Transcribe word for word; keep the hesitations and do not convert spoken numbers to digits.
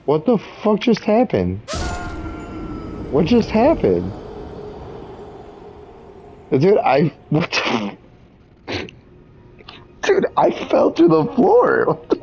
What the fuck just happened? What just happened? Dude, I... What the... Dude, I fell to the floor. What the